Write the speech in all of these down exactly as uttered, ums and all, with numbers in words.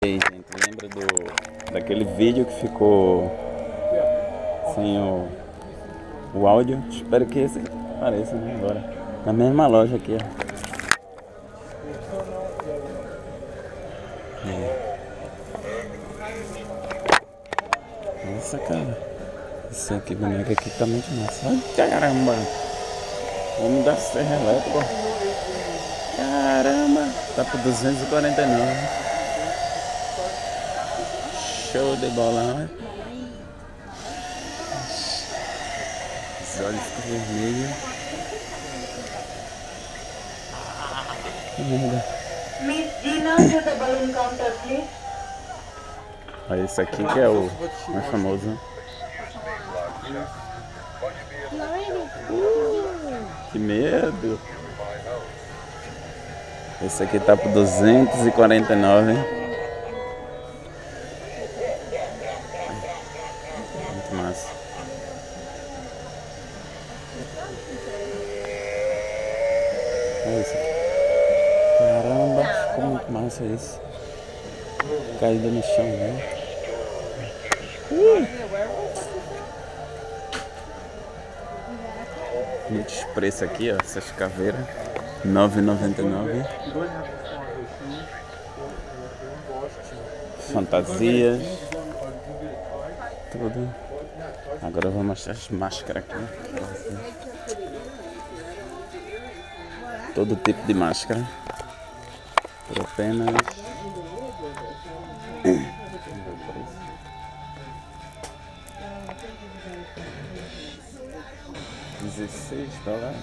E aí, gente, lembra do, daquele vídeo que ficou sem o, o áudio? Espero que esse apareça, né, agora. Na mesma loja aqui, ó. É. Nossa, cara. Esse aqui, boneco aqui tá muito massa. Ai, caramba. Vamos dar serra elétrica. Caramba. Tá por duzentos e quarenta e nove. Show de bola, né? Os olhos ficam vermelhos. Que merda. Miss Gina to the balloon counter, please. Olha, esse aqui que é o mais famoso, né? Uh, que medo! Esse aqui tá por duzentos e quarenta e nove, hein? Muito massa. Olha isso aqui. Caramba, ficou muito massa isso. Caída no chão, né? Uh. Muitos preços aqui, ó, essas caveiras. nove reais e noventa e nove centavos. Fantasias. Tudo. Agora eu vou mostrar as máscaras aqui. Todo tipo de máscara. Por apenas dezesseis dólares.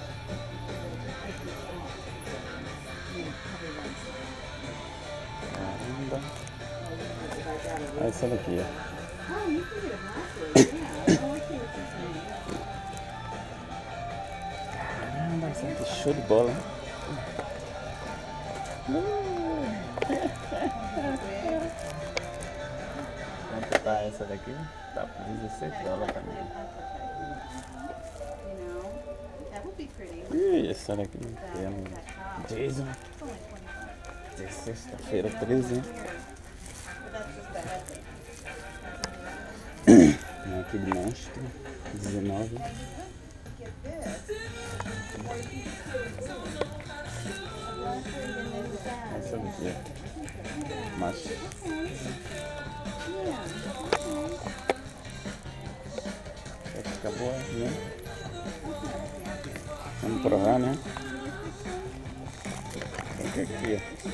Caramba. Olha essa daqui, ó. Caramba, essa aqui é show de bola, hein? Quanto tá essa daqui? Tá por dezesseis dólares também. Ih, essa daqui é um Jason. De sexta-feira, treze. Tem aqui de monstro, dezenove. Essa daqui, macho. Vai ficar boa, né? Vamos provar, né? Aqui, aqui, ó.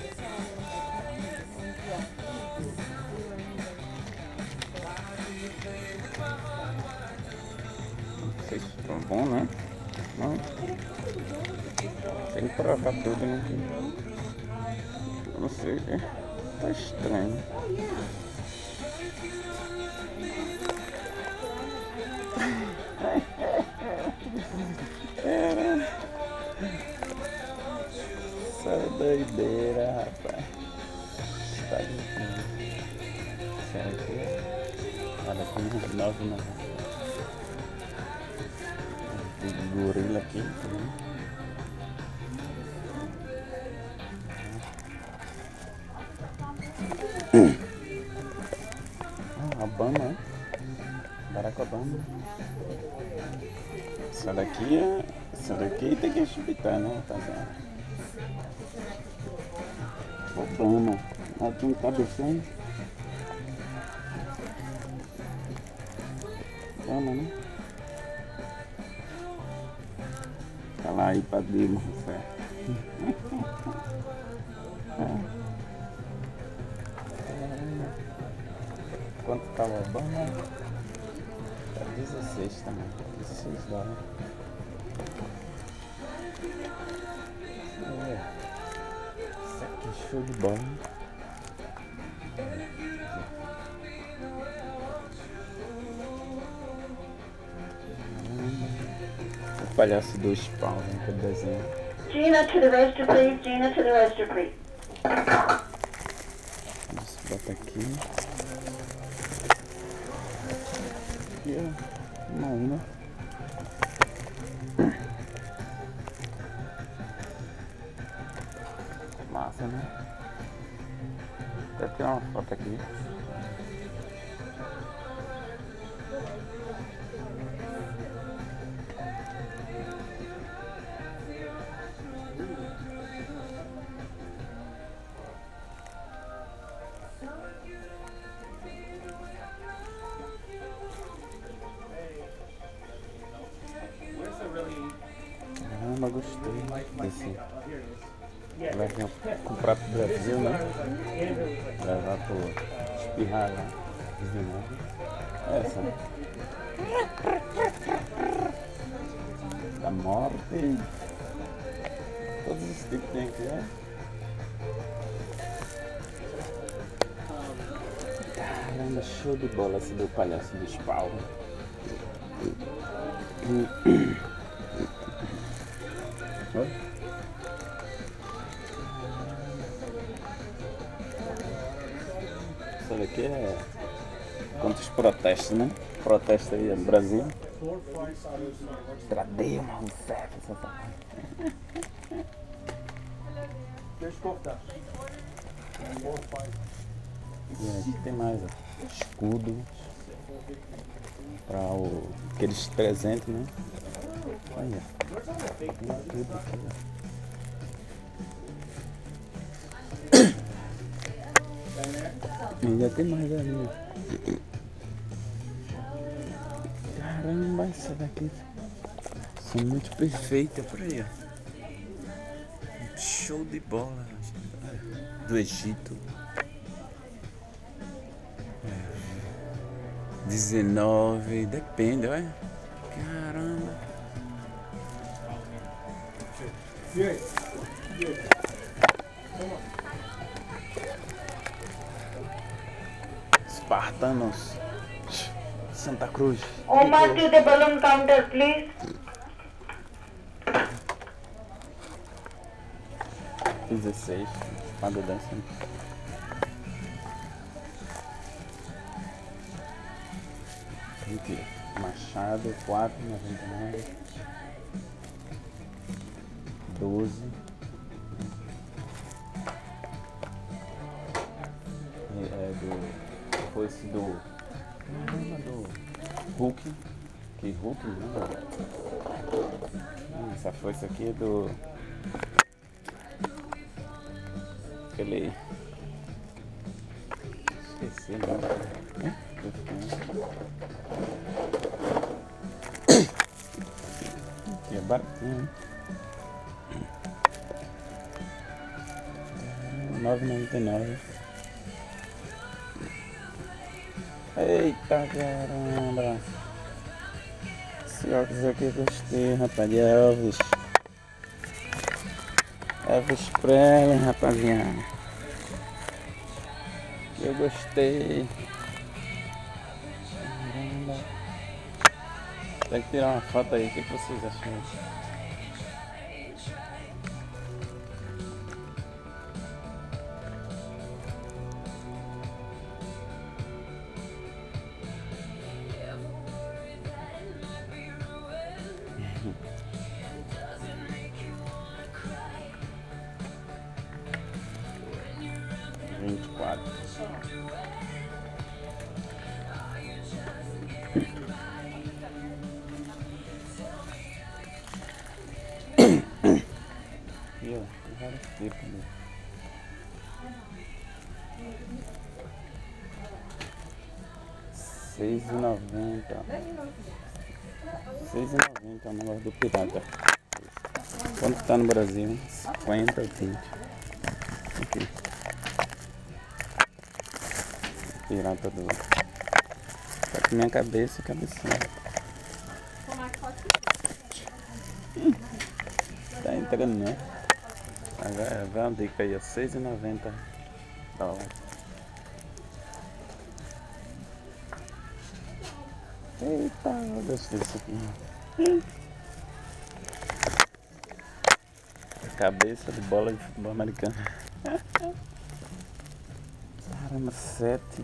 Não sei se ficou bom, né? Não. Tem que provar tudo, né? Não sei, tá estranho. Era. Essa doideira, rapaz. Tá de será que olha aqui, nove reais e noventa centavos. Tem gorila aqui também. Ah, Obama, né? Barack Obama. Essa daqui é. Essa daqui tem que chupitar, né, rapaziada? Obama. Ela tinha um cabeção. Obama, né? Tá lá aí pra Dilma, certo? Quanto tá o Obama? Tá dezesseis também. dezesseis dólares. É. Isso aqui é show de bola. O palhaço dos paus, né? Que desenho. Gina to the register, please. Gina to the register, please. Vamos botar aqui. Aqui, ó. Uma uma. Massa, né? Até tirar uma foto aqui. Caramba, gostei desse. Vai vir comprar pro Brasil, né? Levar pro espirrar lá. Essa. Da morte. Todos os tipos tem aqui, né? Caramba, show de bola esse do palhaço do Spawn. Oi? Isso daqui é contra os protestos, né? Protesto aí no Brasil. Tradeia uma Rousseff, essa safada. Deixa eu cortar. E aqui tem mais, ó. Escudo para o, aqueles presentes, né? Olha, tem tudo aqui, ó. E ainda tem mais ali, ó. Caramba, essa daqui são muito perfeitas por aí, ó. Show de bola, do Egito. dezenove, depende, olha. Caramba. Espartanos. Santa Cruz. Omar to the balloon counter, please. dezesseis. Espada dança. Aqui. Machado, quatro e noventa e nove. doze. É do. Foi esse do. Caramba, do Hulk. Que Hulk, não? Hum, essa foice aqui é do. Aquele. Esqueci agora. É? Aqui é baratinho, hein? nove e noventa e nove. Eita caramba! Esse óculos aqui eu gostei, rapaz, de Elvis. Elvis Presley, rapaziada. Eu gostei. Caramba. Tem que tirar uma foto aí, o que vocês acham? vinte e quatro. Aqui, ó, tem vários tipos, né? seis e noventa. seis e noventa é o negócio do pirata. Quanto tá no Brasil? cinquenta, vinte. Aqui. Pirata do. Tá com minha cabeça e cabecinha. Tá entrando, né? Agora vai uma dica aí, ó. seis e noventa dólares. Eita, eu gostei disso aqui. Cabeça de bola de futebol americano. Caramba, sete.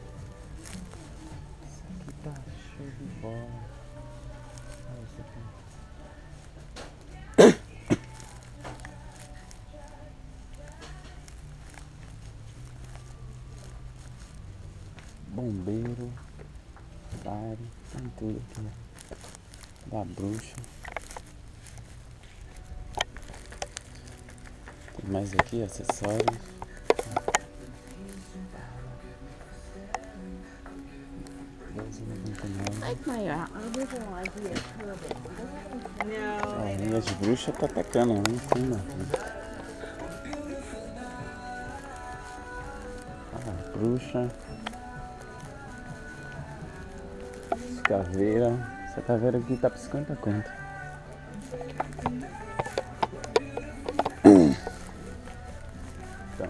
Isso aqui tá show de bola. Olha isso aqui. bombeiro, bar, tem tudo aqui. Da bruxa. Tem mais aqui, acessórios. Like my original idea of curving. No. Aí as bruxas tá atacando lá em cima. Ah, bruxa. Caveira. Essa caveira aqui tá por cinquenta conto. Então.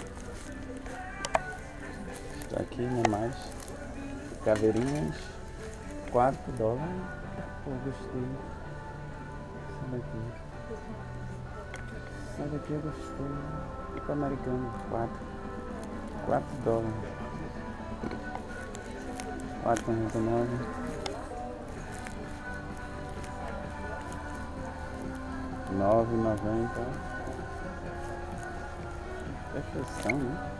Está aqui, não é mais. Caveirinhas. quatro dólares. Pô, gostei. Essa daqui. Essa daqui eu gostei. Tipo americano. quatro. quatro dólares. quatro e noventa e nove. nove e noventa. Perfeição, né?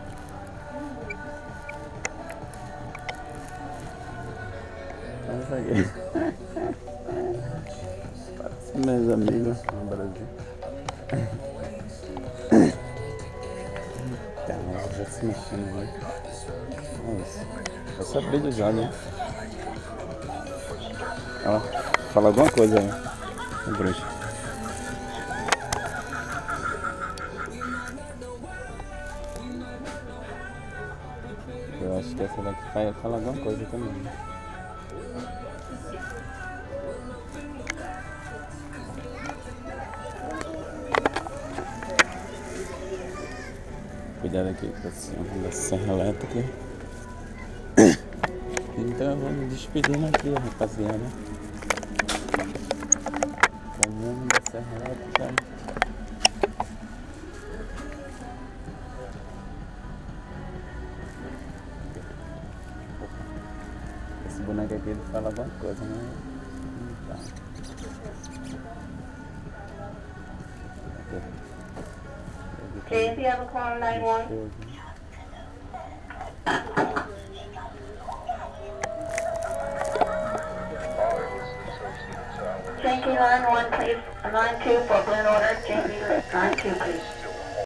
Olha aqui. Parece meus amigos no Brasil. Caramba, já se mexendo, né? É isso. É só abrir de jogo, né? Ó, fala alguma coisa aí. O bruxo. Eu acho que essa daqui vai falar alguma coisa também. Cuidado aqui com a senhora da serra elétrica. Então eu vou me despedindo aqui, rapaziada. Com o nome da serra elétrica. Esse boneco aqui ele fala alguma coisa, né? Tá. Please, you have a call nine one. Thank you, nine one, please. nine two for Blue Order. J B, nine two, please.